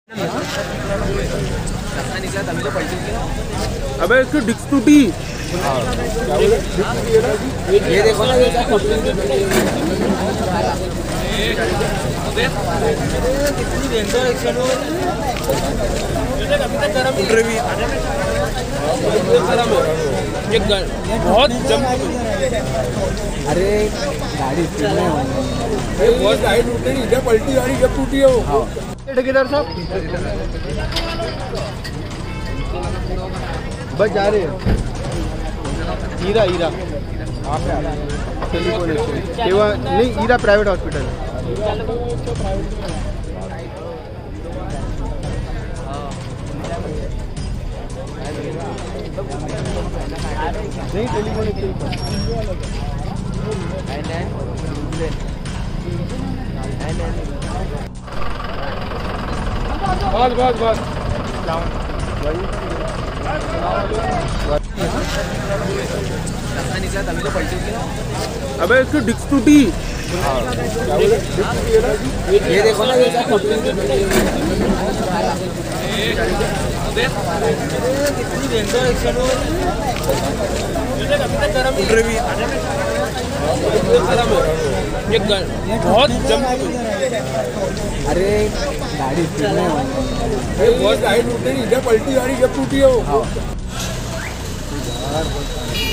अबे इसकी डिस्क टूटी। ये देखो ना, ये क्या बहुत जम। अरे गाड़ी बहुत गाड़ी टूटी, इधर पलटी गाड़ी जब टूटी है वो। ठेकेदार साहब बस जा रहे हैं। हीरा हीरा नहीं, हीरा प्राइवेट हॉस्पिटल नहीं, टेलीफोन बस निकला तभी तो पलटी थी। अबे इसकी डिस्क टूटी। ये देखो ना, ये क्या बहुत जम। अरे गाड़ी बहुत गाड़ी टूटी, इधर पलटी गाड़ी जब टूटी है वो।